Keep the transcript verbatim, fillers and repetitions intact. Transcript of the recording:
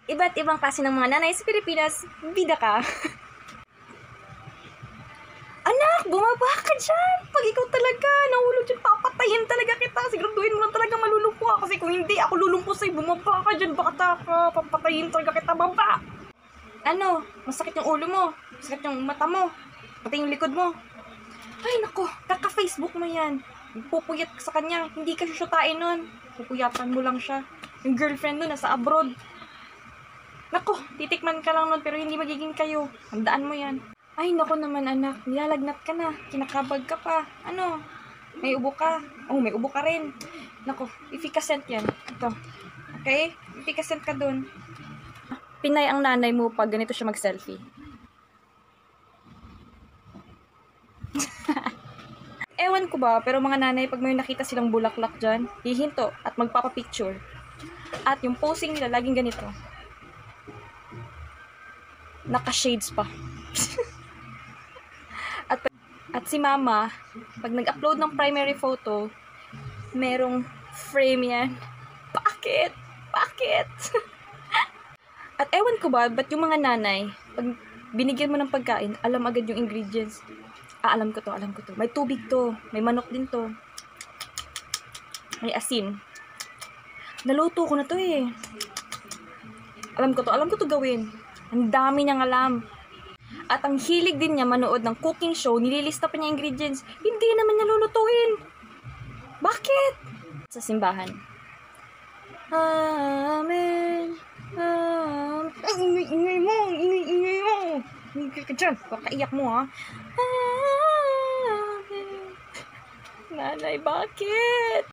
Iba't ibang klase ng mga nanay sa Pilipinas, bida ka. Anak, bumaba ka dyan. Pag ikaw talaga nahulog dyan, papatayin talaga kita. Siguraduhin mo lang talaga malulumpo ka. Kasi kung hindi, ako lulumpo sa'yo. Bumaba ka dyan, bata ka. Papatayin talaga kita, baba. Ano? Masakit yung ulo mo. Masakit yung mata mo. Pati yung likod mo. Ay, nako. Kaka-Facebook mo yan. Pupuyat ka sa kanya. Hindi ka syusyutain nun. Pupuyatan mo lang siya. Yung girlfriend nun, nasa abroad. Nako, titikman ka lang nun, pero hindi magiging kayo. Handaan mo yan. Ay, naku naman anak, nilalagnat ka na, kinakabag ka pa. Ano? May ubo ka. Oh, may ubo ka rin. Naku, efficacent yan. Ito. Okay? Efficacent ka dun. Pinay ang nanay mo pag ganito siya mag-selfie. Ewan ko ba, pero mga nanay, pag may nakita silang bulaklak dyan, hihinto at magpapapicture. At yung posing nila, laging ganito. Naka-shades pa. At, at si mama, pag nag-upload ng primary photo, merong frame yan. Bakit? Bakit? At ewan ko ba, ba't yung mga nanay, pag binigyan mo ng pagkain, alam agad yung ingredients. Ah, alam ko to, alam ko to. May tubig to, may manok din to. May asin. Naluto ko na to eh. Alam ko to, alam ko to gawin. Ang dami niyang alam. At ang hilig din niya manood ng cooking show, nililista pa niya ingredients. Hindi naman niya lulutuin. Bakit? Sa simbahan. Amen. Amen. Ang ingay-ingay mo. Ingay-ingay mo. Ingay ka dyan. Pakaiyak mo ha. Amen. Nanay, bakit?